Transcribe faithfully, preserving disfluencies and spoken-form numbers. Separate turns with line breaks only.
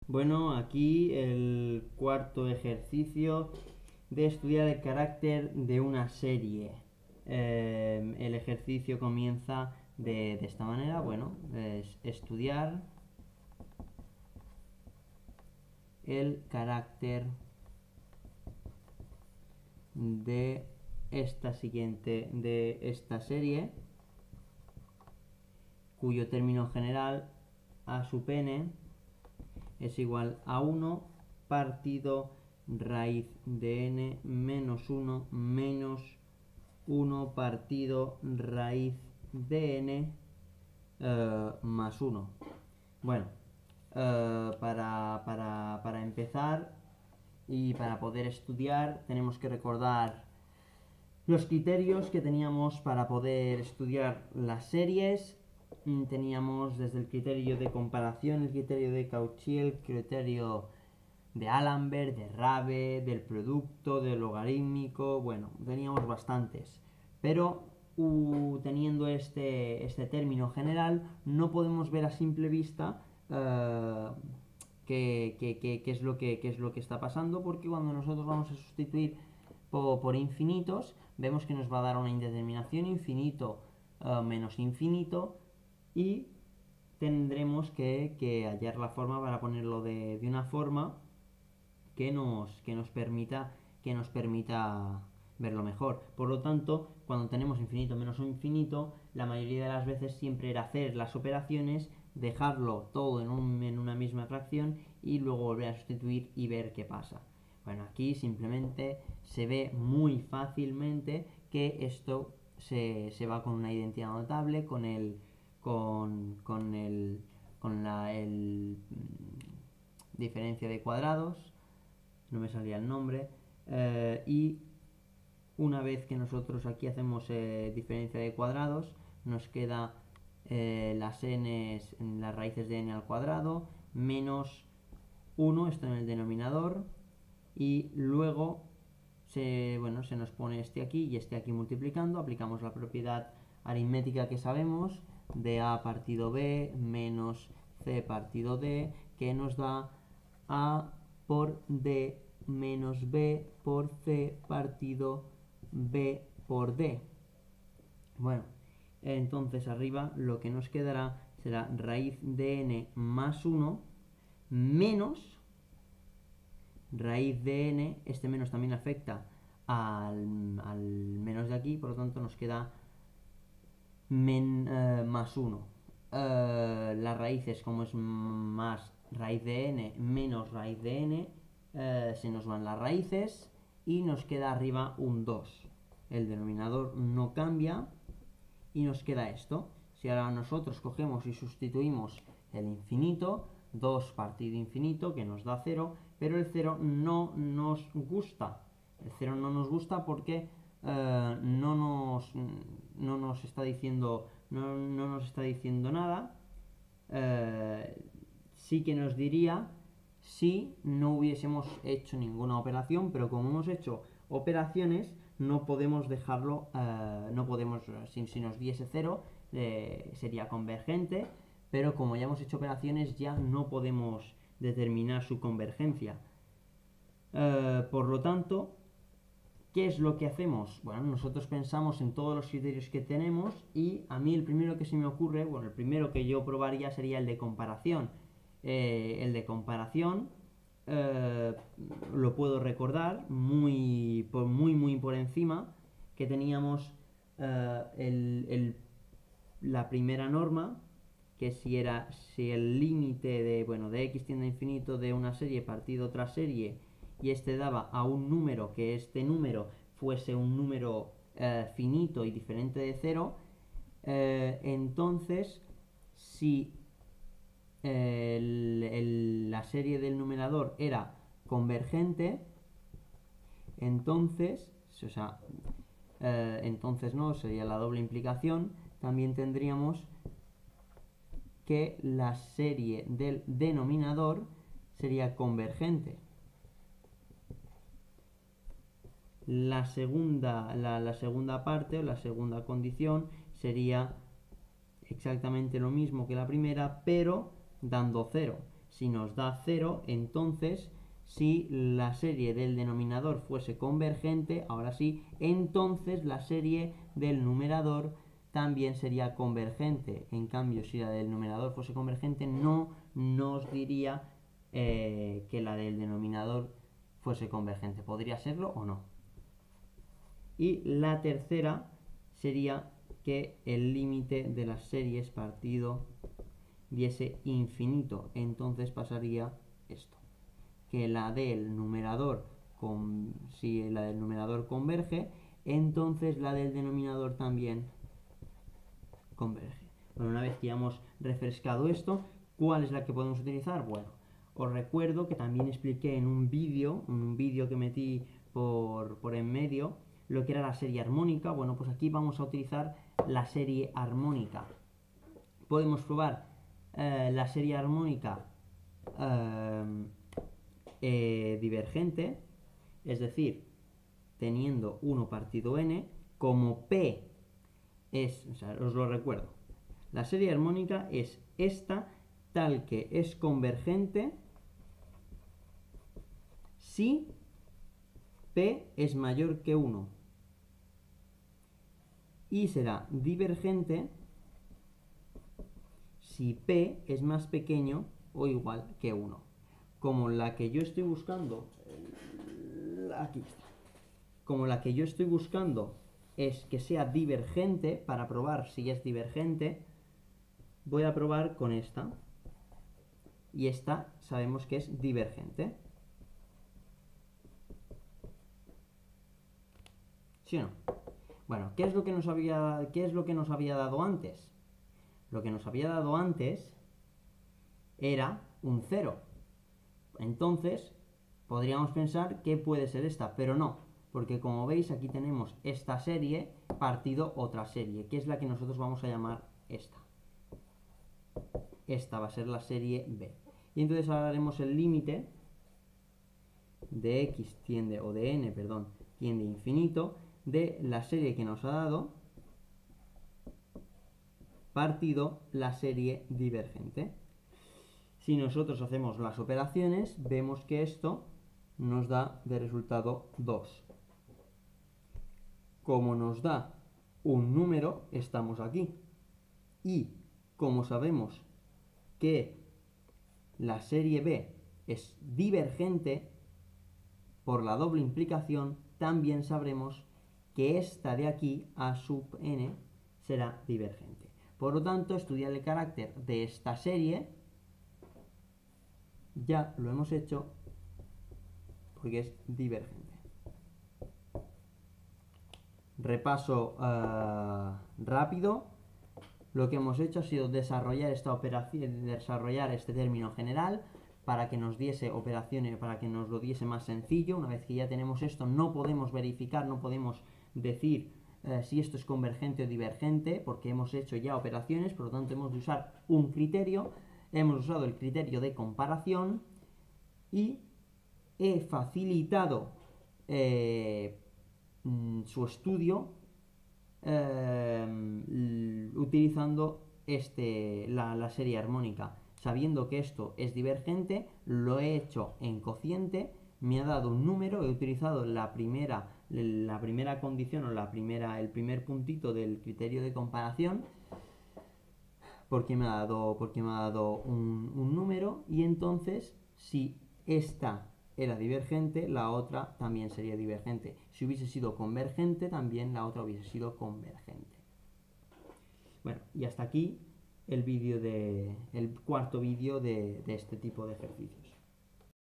Bueno, aquí el cuarto ejercicio de estudiar el carácter de una serie. Eh, el ejercicio comienza de, de esta manera, bueno, es estudiar el carácter de esta siguiente, de esta serie, cuyo término general a sub n es igual a uno partido raíz de n menos uno menos uno partido raíz de n eh, más uno. Bueno, eh, para, para, para empezar y para poder estudiar tenemos que recordar los criterios que teníamos para poder estudiar las series. Teníamos desde el criterio de comparación, el criterio de Cauchy, el criterio de Allenberg, de Rabe, del producto, del logarítmico, bueno, teníamos bastantes. Pero uh, teniendo este, este término general, no podemos ver a simple vista uh, qué, qué, qué, qué, es lo que, qué es lo que está pasando, porque cuando nosotros vamos a sustituir por, por infinitos, vemos que nos va a dar una indeterminación infinito uh, menos infinito, y tendremos que, que hallar la forma para ponerlo de, de una forma que nos, que nos permita que nos permita verlo mejor. Por lo tanto, cuando tenemos infinito menos un infinito, la mayoría de las veces siempre era hacer las operaciones, dejarlo todo en, un, en una misma fracción y luego volver a sustituir y ver qué pasa. Bueno, aquí simplemente se ve muy fácilmente que esto se, se va con una identidad notable, con el con, con el con la el, diferencia de cuadrados, no me salía el nombre, eh, y una vez que nosotros aquí hacemos eh, diferencia de cuadrados, nos queda eh, las n, las raíces de n al cuadrado, menos uno, esto en el denominador, y luego se, bueno, se nos pone este aquí y este aquí multiplicando, aplicamos la propiedad aritmética que sabemos, de a partido b menos c partido d, que nos da a por d menos b por c partido b por d. Bueno, entonces arriba lo que nos quedará será raíz de n más uno menos raíz de n, este menos también afecta al, al menos de aquí, por lo tanto nos queda men, eh, más uno. Eh, las raíces, como es más raíz de n menos raíz de n, eh, se nos van las raíces y nos queda arriba un dos. El denominador no cambia y nos queda esto. Si ahora nosotros cogemos y sustituimos el infinito, dos partido infinito, que nos da cero, pero el cero no nos gusta. El cero no nos gusta porque eh, no, nos, no nos está diciendo no, no nos está diciendo nada. Eh, sí que nos diría si no hubiésemos hecho ninguna operación, pero como hemos hecho operaciones, no podemos dejarlo, eh, no podemos, si, si nos diese cero, eh, sería convergente, pero como ya hemos hecho operaciones, ya no podemos determinar su convergencia. Eh, por lo tanto, ¿qué es lo que hacemos? Bueno, nosotros pensamos en todos los criterios que tenemos y a mí el primero que se me ocurre, bueno, el primero que yo probaría sería el de comparación. Eh, el de comparación eh, lo puedo recordar muy, por, muy, muy por encima, que teníamos eh, el, el, la primera norma, que si era si el límite de, bueno, de x tiende a infinito de una serie partido otra serie, y este daba a un número, que este número fuese un número eh, finito y diferente de cero, eh, entonces si eh, el, el, la serie del numerador era convergente, entonces, o sea, eh, entonces no, sería la doble implicación, también tendríamos que la serie del denominador sería convergente. La segunda, la, la segunda parte o la segunda condición sería exactamente lo mismo que la primera, pero dando cero. Si nos da cero, entonces si la serie del denominador fuese convergente, ahora sí, entonces la serie del numerador también sería convergente. En cambio, si la del numerador fuese convergente, no nos diría eh, que la del denominador fuese convergente. Podría serlo o no. Y la tercera sería que el límite de las series partido diese infinito. Entonces pasaría esto. Que la del numerador, con, si la del numerador converge, entonces la del denominador también converge. Bueno, una vez que ya hemos refrescado esto, ¿cuál es la que podemos utilizar? Bueno, os recuerdo que también expliqué en un vídeo, un vídeo que metí por, por en medio, lo que era la serie armónica. Bueno, pues aquí vamos a utilizar la serie armónica. Podemos probar eh, la serie armónica eh, eh, divergente, es decir, teniendo uno partido n, como P es, o sea, os lo recuerdo, la serie armónica es esta, tal que es convergente si P es mayor que uno y será divergente si P es más pequeño o igual que uno. Como la que yo estoy buscando, aquí está, como la que yo estoy buscando es que sea divergente, para probar si es divergente, voy a probar con esta. Y esta sabemos que es divergente. ¿Sí o no? Bueno, ¿qué es lo que nos había, qué es lo que nos había dado antes? Lo que nos había dado antes era un cero. Entonces, podríamos pensar que puede ser esta, pero no, porque como veis aquí tenemos esta serie partido otra serie, que es la que nosotros vamos a llamar esta. Esta va a ser la serie B. Y entonces ahora haremos el límite de x tiende, o de n, perdón, tiende a infinito, de la serie que nos ha dado partido la serie divergente. Si nosotros hacemos las operaciones, vemos que esto nos da de resultado dos. Como nos da un número, estamos aquí. Y como sabemos que la serie B es divergente, por la doble implicación, también sabremos que esta de aquí, A sub n, será divergente. Por lo tanto, estudiar el carácter de esta serie ya lo hemos hecho porque es divergente. Repaso uh, rápido. Lo que hemos hecho ha sido desarrollar esta operación, desarrollar este término general para que nos diese operaciones, para que nos lo diese más sencillo. Una vez que ya tenemos esto, no podemos verificar, no podemos decir eh, si esto es convergente o divergente, porque hemos hecho ya operaciones, por lo tanto hemos de usar un criterio. Hemos usado el criterio de comparación y he facilitado eh, su estudio eh, utilizando este, la, la serie armónica. Sabiendo que esto es divergente, lo he hecho en cociente, me ha dado un número, he utilizado la primera, la primera condición o la primera, el primer puntito del criterio de comparación, porque me ha dado, porque me ha dado un, un número, y entonces si esta era divergente, la otra también sería divergente. Si hubiese sido convergente, también la otra hubiese sido convergente. Bueno, y hasta aquí el vídeo de el cuarto vídeo de, de este tipo de ejercicios.